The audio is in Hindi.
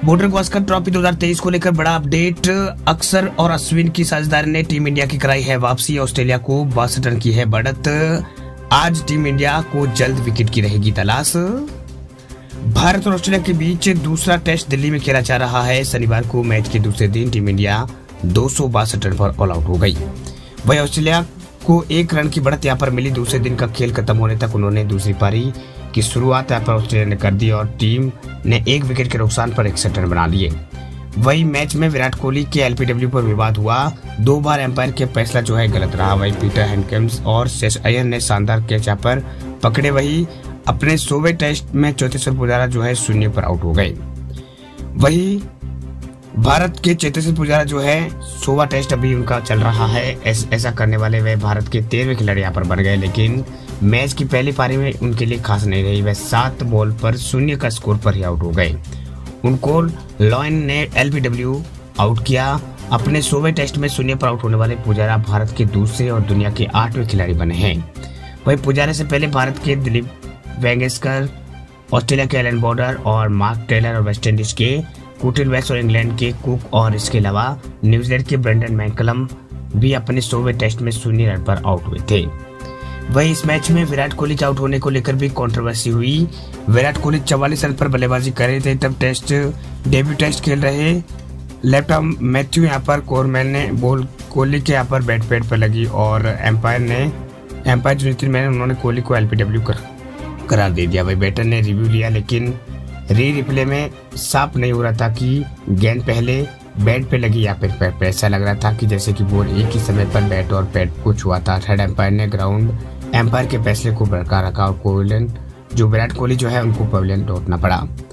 बॉर्डर गावस्कर ट्रॉफी 2023 को लेकर बड़ा अपडेट। अक्षर और अश्विन की साझेदारी ने टीम इंडिया की कराई है वापसी। ऑस्ट्रेलिया को 62 रन की है बढ़त। आज टीम इंडिया को जल्द विकेट की रहेगी तलाश। भारत और ऑस्ट्रेलिया के बीच दूसरा टेस्ट दिल्ली में खेला जा रहा है। शनिवार को मैच के दूसरे दिन टीम इंडिया 262 रन पर ऑल आउट हो गई। वही ऑस्ट्रेलिया को 1 रन की बढ़त यहाँ पर मिली। दूसरे दिन का खेल खत्म होने तक उन्होंने दूसरी पारी की शुरुआत यहाँ पर ऑस्ट्रेलिया ने कर दी और टीम ने 1 विकेट के नुकसान पर 61 रन बना लिए। वही मैच में विराट कोहली के एलपीडब्ल्यू पर विवाद हुआ। 2 बार एम्पायर के फैसला जो है गलत रहा। वही पीटर हैंडकेम्स और शेष अय्यर ने शानदार कैच यहाँ पर पकड़े। वही अपने 100वें टेस्ट में चेतेश्वर पुजारा जो है 0 पर आउट हो गए। वही भारत के चेतेश्वर पुजारा जो है 100वां टेस्ट अभी उनका चल रहा है। ऐसा करने वाले वे भारत के 13वें खिलाड़ी यहाँ पर बन गए, लेकिन मैच की पहली पारी में उनके लिए खास नहीं रही। वह 7 बॉल पर 0 का स्कोर पर ही आउट हो गए। उनको लॉयन ने एलबीडब्ल्यू आउट किया। अपने 100वें टेस्ट में 0 पर आउट होने वाले पुजारा भारत के दूसरे और दुनिया के 8वें खिलाड़ी बने हैं। वही पुजारा से पहले भारत के दिलीप वेंगसरकर, ऑस्ट्रेलिया के एलन बॉर्डर और मार्क टेलर और वेस्ट इंडीज के कुटिल वेस्ट और इंग्लैंड के कुक और इसके अलावा न्यूजीलैंड के ब्रेंडन मैकलम भी अपने 100वें टेस्ट में 0 रन पर आउट हुए थे। वही इस मैच में विराट कोहली के आउट होने को लेकर भी कंट्रोवर्सी हुई। विराट कोहली 44 रन पर बल्लेबाजी कर रहे थे तब टेस्ट डेब्यू टेस्ट खेल रहे लेफ्ट आर्म मैथ्यू यहाँ पर कोरमैन ने बॉल कोहली के यहाँ पर बैट पैड पर लगी और एम्पायर जो नितिन मैन उन्होंने कोहली को एलपीडब्ल्यू करार दे दिया। वही बैटर ने रिव्यू लिया, लेकिन रिप्ले में साफ नहीं हो रहा था कि गेंद पहले बैट पे लगी या फिर पैड पे। ऐसा लग रहा था कि जैसे कि बॉल एक ही समय पर बैट और पैड को छुआ था। थर्ड एम्पायर ने ग्राउंड एम्पायर के फैसले को बरकरार रखा और कोहली जो विराट कोहली जो है उनको पवेलियन लौटना पड़ा।